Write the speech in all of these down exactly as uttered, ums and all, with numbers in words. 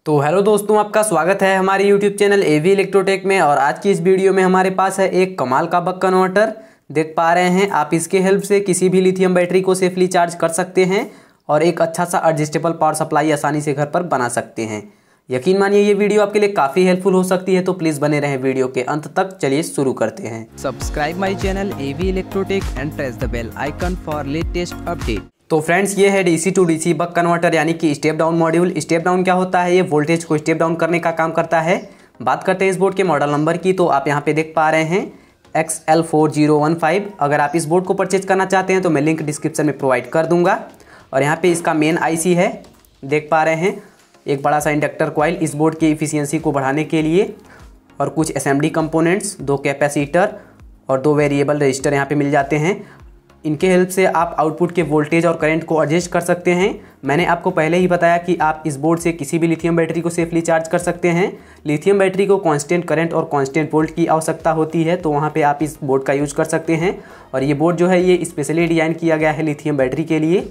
तो हेलो दोस्तों, आपका स्वागत है हमारे यूट्यूब चैनल एवी इलेक्ट्रोटेक में। और आज की इस वीडियो में हमारे पास है एक कमाल का बक कन्वर्टर। देख पा रहे हैं आप, इसके हेल्प से किसी भी लिथियम बैटरी को सेफली चार्ज कर सकते हैं और एक अच्छा सा एडजस्टेबल पावर सप्लाई आसानी से घर पर बना सकते हैं। यकीन मानिए ये वीडियो आपके लिए काफ़ी हेल्पफुल हो सकती है, तो प्लीज़ बने रहें वीडियो के अंत तक। चलिए शुरू करते हैं। Subscribe my channel AV electrotech and press the bell icon for latest update. तो फ्रेंड्स, ये है DC to DC buck converter यानी कि step down module. Step down क्या होता है? ये वोल्टेज को स्टेप डाउन करने का काम करता है। बात करते हैं इस बोर्ड के मॉडल नंबर की, तो आप यहाँ पे देख पा रहे हैं X L four zero one five. अगर आप इस बोर्ड को परचेज करना चाहते हैं तो मैं लिंक डिस्क्रिप्शन में प्रोवाइड कर दूंगा। और यहाँ पे इसका मेन आईसी है, देख पा रहे हैं एक बड़ा सा इंडक्टर कॉइल इस बोर्ड की इफिशियंसी को बढ़ाने के लिए, और कुछ असेंबली कंपोनेंट्स, दो कैपेसिटर और दो वेरिएबल रजिस्टर यहाँ पे मिल जाते हैं। इनके हेल्प से आप आउटपुट के वोल्टेज और करंट को एडजस्ट कर सकते हैं। मैंने आपको पहले ही बताया कि आप इस बोर्ड से किसी भी लिथियम बैटरी को सेफली चार्ज कर सकते हैं। लिथियम बैटरी को कांस्टेंट करंट और कांस्टेंट वोल्ट की आवश्यकता होती है, तो वहाँ पे आप इस बोर्ड का यूज कर सकते हैं। और ये बोर्ड जो है ये स्पेशली डिज़ाइन किया गया है लिथियम बैटरी के लिए।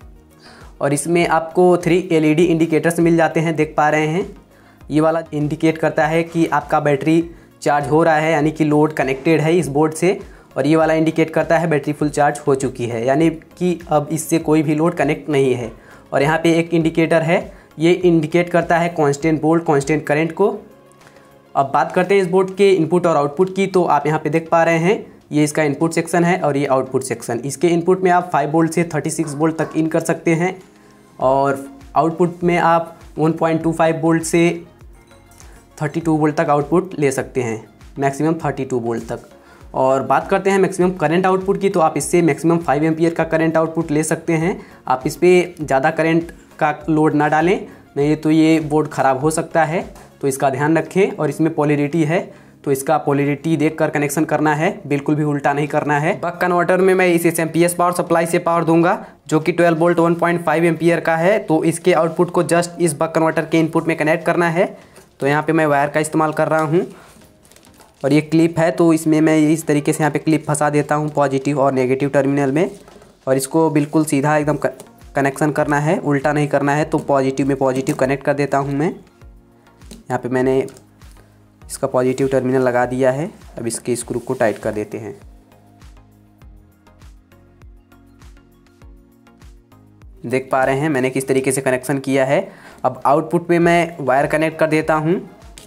और इसमें आपको थ्री एलईडी इंडिकेटर्स मिल जाते हैं, देख पा रहे हैं। ये वाला इंडिकेट करता है कि आपका बैटरी चार्ज हो रहा है, यानी कि लोड कनेक्टेड है इस बोर्ड से। और ये वाला इंडिकेट करता है बैटरी फुल चार्ज हो चुकी है, यानी कि अब इससे कोई भी लोड कनेक्ट नहीं है। और यहाँ पे एक इंडिकेटर है, ये इंडिकेट करता है कांस्टेंट वोल्ट कांस्टेंट करंट को। अब बात करते हैं इस बोर्ड के इनपुट और आउटपुट की, तो आप यहाँ पे देख पा रहे हैं ये इसका इनपुट सेक्शन है और ये आउटपुट सेक्शन। इसके इनपुट में आप फाइव वोल्ट से थर्टी सिक्स वोल्ट तक इन कर सकते हैं, और आउटपुट में आप one point two five volt से थर्टी टू वोल्ट तक आउटपुट ले सकते हैं, मैक्सिमम थर्टी टू वोल्ट तक। और बात करते हैं मैक्सिमम करंट आउटपुट की, तो आप इससे मैक्सिमम फाइव एम्पियर का करंट आउटपुट ले सकते हैं। आप इस पर ज़्यादा करंट का लोड ना डालें, नहीं तो ये बोर्ड ख़राब हो सकता है, तो इसका ध्यान रखें। और इसमें पोलैरिटी है, तो इसका पोलैरिटी देखकर कनेक्शन करना है, बिल्कुल भी उल्टा नहीं करना है। बक कन्वर्टर में मैं इस S M P S power supply से पावर दूंगा, जो कि twelve volt one point five ampere का है। तो इसके आउटपुट को जस्ट इस बक कन्वर्टर के इनपुट में कनेक्ट करना है। तो यहाँ पर मैं वायर का इस्तेमाल कर रहा हूँ, और ये क्लिप है, तो इसमें मैं इस तरीके से यहाँ पे क्लिप फंसा देता हूँ पॉजिटिव और नेगेटिव टर्मिनल में। और इसको बिल्कुल सीधा एकदम कनेक्शन करना है, उल्टा नहीं करना है। तो पॉजिटिव में पॉजिटिव कनेक्ट कर देता हूँ मैं। यहाँ पे मैंने इसका पॉजिटिव टर्मिनल लगा दिया है। अब इसके स्क्रू को टाइट कर देते हैं। देख पा रहे हैं मैंने किस तरीके से कनेक्शन किया है। अब आउटपुट पे मैं वायर कनेक्ट कर देता हूँ।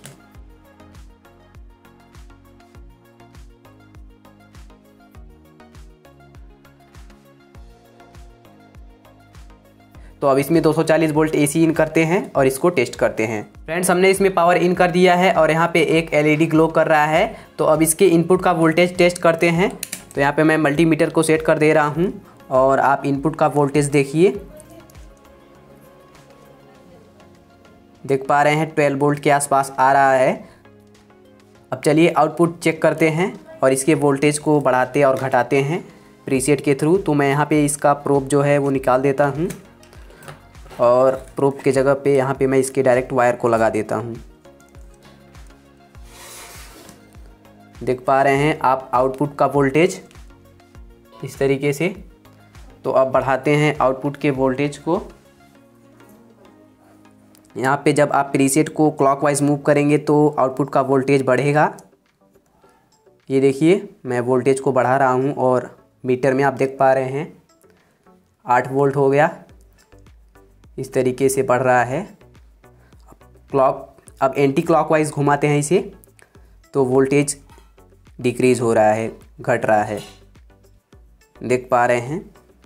तो अब इसमें दो सौ चालीस वोल्ट एसी इन करते हैं और इसको टेस्ट करते हैं। फ्रेंड्स, हमने इसमें पावर इन कर दिया है और यहाँ पे एक एलईडी ग्लो कर रहा है। तो अब इसके इनपुट का वोल्टेज टेस्ट करते हैं। तो यहाँ पे मैं मल्टीमीटर को सेट कर दे रहा हूँ और आप इनपुट का वोल्टेज देखिए, देख पा रहे हैं ट्वेल्व वोल्ट के आसपास आ रहा है। अब चलिए आउटपुट चेक करते हैं और इसके वोल्टेज को बढ़ाते और घटाते हैं प्रीसेट के थ्रू। तो मैं यहाँ पे इसका प्रोब जो है वो निकाल देता हूँ, और प्रोब के जगह पे यहाँ पे मैं इसके डायरेक्ट वायर को लगा देता हूँ। देख पा रहे हैं आप आउटपुट का वोल्टेज इस तरीके से। तो अब बढ़ाते हैं आउटपुट के वोल्टेज को। यहाँ पे जब आप प्रीसेट को क्लॉकवाइज मूव करेंगे तो आउटपुट का वोल्टेज बढ़ेगा। ये देखिए मैं वोल्टेज को बढ़ा रहा हूँ और मीटर में आप देख पा रहे हैं आठ वोल्ट हो गया, इस तरीके से बढ़ रहा है। क्लॉक अब एंटी क्लॉकवाइज घुमाते हैं इसे, तो वोल्टेज डिक्रीज़ हो रहा है, घट रहा है, देख पा रहे हैं।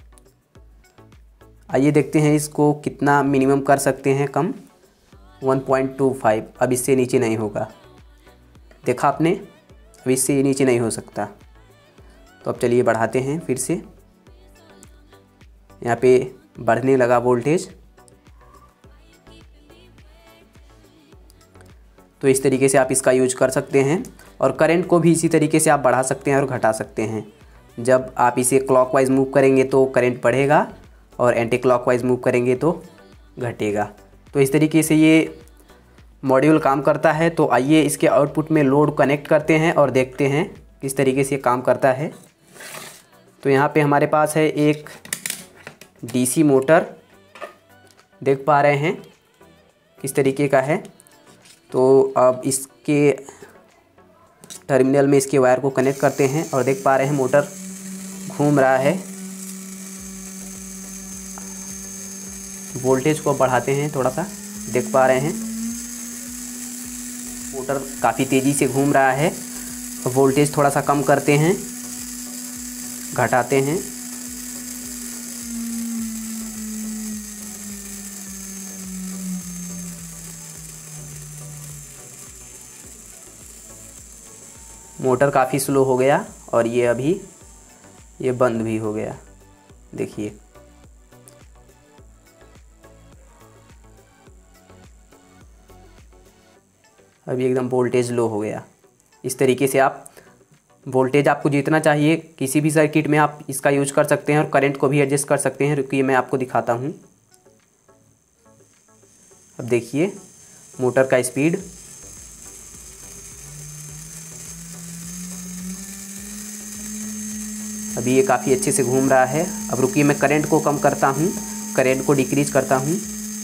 आइए देखते हैं इसको कितना मिनिमम कर सकते हैं कम, वन पॉइंट टू फाइव। अब इससे नीचे नहीं होगा, देखा आपने, अब इससे नीचे नहीं हो सकता। तो अब चलिए बढ़ाते हैं फिर से। यहाँ पे बढ़ने लगा वोल्टेज। तो इस तरीके से आप इसका यूज कर सकते हैं, और करंट को भी इसी तरीके से आप बढ़ा सकते हैं और घटा सकते हैं। जब आप इसे क्लॉकवाइज मूव करेंगे तो करंट बढ़ेगा, और एंटी क्लॉकवाइज मूव करेंगे तो घटेगा। तो इस तरीके से ये मॉड्यूल काम करता है। तो आइए इसके आउटपुट में लोड कनेक्ट करते हैं और देखते हैं किस तरीके से काम करता है। तो यहाँ पे हमारे पास है एक डीसी मोटर, देख पा रहे हैं किस तरीके का है। तो अब इसके टर्मिनल में इसके वायर को कनेक्ट करते हैं और देख पा रहे हैं मोटर घूम रहा है। वोल्टेज को बढ़ाते हैं थोड़ा सा, देख पा रहे हैं मोटर काफ़ी तेज़ी से घूम रहा है। वोल्टेज थोड़ा सा कम करते हैं, घटाते हैं। मोटर काफ़ी स्लो हो गया और ये अभी ये बंद भी हो गया। देखिए अभी एकदम वोल्टेज लो हो गया। इस तरीके से आप वोल्टेज आपको जितना चाहिए किसी भी सर्किट में आप इसका यूज कर सकते हैं और करंट को भी एडजस्ट कर सकते हैं। रुकिए मैं आपको दिखाता हूँ। अब देखिए मोटर का स्पीड, अभी ये काफ़ी अच्छे से घूम रहा है। अब रुकिए मैं करंट को कम करता हूँ, करंट को डिक्रीज करता हूँ।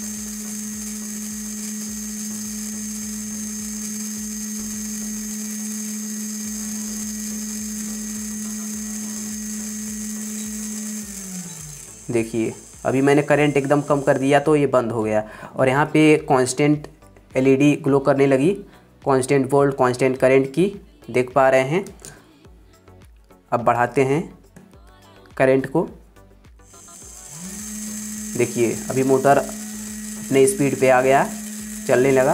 देखिए अभी मैंने करंट एकदम कम कर दिया तो ये बंद हो गया और यहाँ पे कांस्टेंट एलईडी ग्लो करने लगी, कांस्टेंट वोल्ट कांस्टेंट करंट की, देख पा रहे हैं। अब बढ़ाते हैं करंट को। देखिए अभी मोटर अपने स्पीड पे आ गया, चलने लगा।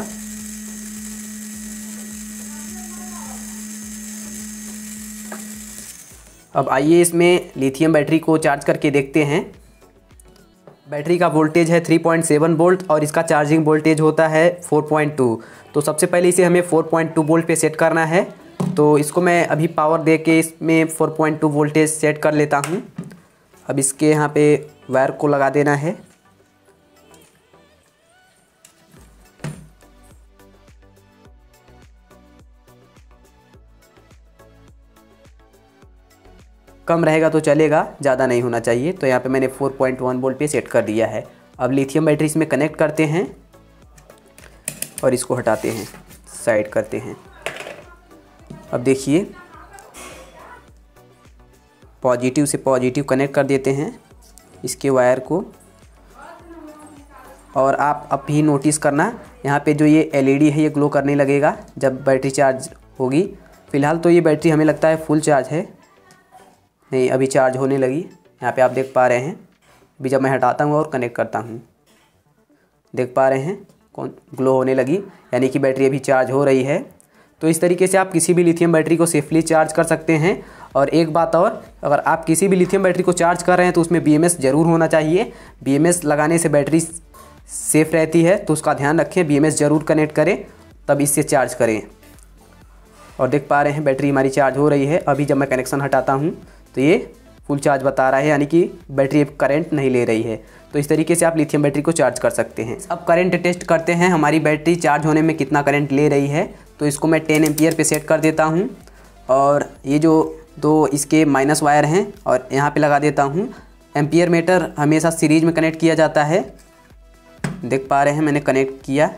अब आइए इसमें लिथियम बैटरी को चार्ज करके देखते हैं। बैटरी का वोल्टेज है थ्री पॉइंट सेवन वोल्ट और इसका चार्जिंग वोल्टेज होता है फोर पॉइंट टू। तो सबसे पहले इसे हमें फोर पॉइंट टू वोल्ट पे सेट करना है। तो इसको मैं अभी पावर दे के इसमें four point two voltage set कर लेता हूँ। अब इसके यहाँ पे वायर को लगा देना है। कम रहेगा तो चलेगा, ज़्यादा नहीं होना चाहिए। तो यहाँ पे मैंने फोर पॉइंट वन वोल्ट पे सेट कर दिया है। अब लिथियम बैटरी इसमें कनेक्ट करते हैं और इसको हटाते हैं, साइड करते हैं। अब देखिए पॉजिटिव से पॉजिटिव कनेक्ट कर देते हैं इसके वायर को। और आप अब भी नोटिस करना, यहाँ पे जो ये एलईडी है ये ग्लो करने लगेगा जब बैटरी चार्ज होगी। फ़िलहाल तो ये बैटरी हमें लगता है फुल चार्ज है, नहीं अभी चार्ज होने लगी। यहाँ पे आप देख पा रहे हैं। अभी जब मैं हटाता हूँ और कनेक्ट करता हूँ, देख पा रहे हैं कौन ग्लो होने लगी, यानी कि बैटरी अभी चार्ज हो रही है। तो इस तरीके से आप किसी भी लिथियम बैटरी को सेफली चार्ज कर सकते हैं। और एक बात और, अगर आप किसी भी लिथियम बैटरी को चार्ज कर रहे हैं तो उसमें बीएमएस ज़रूर होना चाहिए। बीएमएस लगाने से बैटरी सेफ़ रहती है, तो उसका ध्यान रखें। बीएमएस ज़रूर कनेक्ट करें तब इससे चार्ज करें। और देख पा रहे हैं बैटरी हमारी चार्ज हो रही है। अभी जब मैं कनेक्शन हटाता हूँ तो ये फुल चार्ज बता रहा है, यानी कि बैटरी करंट नहीं ले रही है। तो इस तरीके से आप लिथियम बैटरी को चार्ज कर सकते हैं। अब करंट टेस्ट करते हैं हमारी बैटरी चार्ज होने में कितना करंट ले रही है। तो इसको मैं टेन एम्पियर पे सेट कर देता हूँ और ये जो दो इसके माइनस वायर हैं और यहाँ पे लगा देता हूँ। एम्पियर मीटर हमेशा सीरीज में कनेक्ट किया जाता है, देख पा रहे हैं मैंने कनेक्ट किया।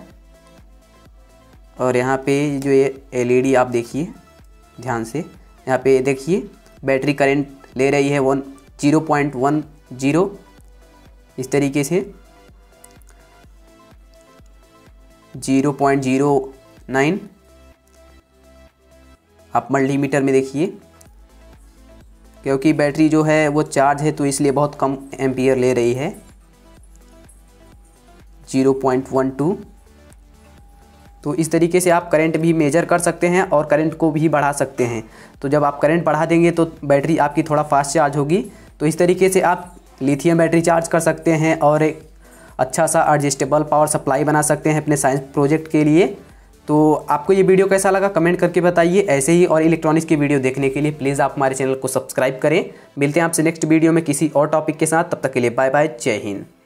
और यहाँ पे जो ये एलईडी आप देखिए ध्यान से, यहाँ पे देखिए बैटरी करंट ले रही है one zero point one zero. इस तरीके से जीरो पॉइंट जीरो नाइन आप मल्टीमीटर में देखिए, क्योंकि बैटरी जो है वो चार्ज है तो इसलिए बहुत कम एम्पियर ले रही है, जीरो पॉइंट वन टू। तो इस तरीके से आप करंट भी मेजर कर सकते हैं और करंट को भी बढ़ा सकते हैं। तो जब आप करंट बढ़ा देंगे तो बैटरी आपकी थोड़ा फास्ट चार्ज होगी। तो इस तरीके से आप लिथियम बैटरी चार्ज कर सकते हैं और एक अच्छा सा एडजस्टेबल पावर सप्लाई बना सकते हैं अपने साइंस प्रोजेक्ट के लिए। तो आपको ये वीडियो कैसा लगा कमेंट करके बताइए। ऐसे ही और इलेक्ट्रॉनिक्स की वीडियो देखने के लिए प्लीज़ आप हमारे चैनल को सब्सक्राइब करें। मिलते हैं आपसे नेक्स्ट वीडियो में किसी और टॉपिक के साथ। तब तक के लिए बाय बाय, जय हिंद।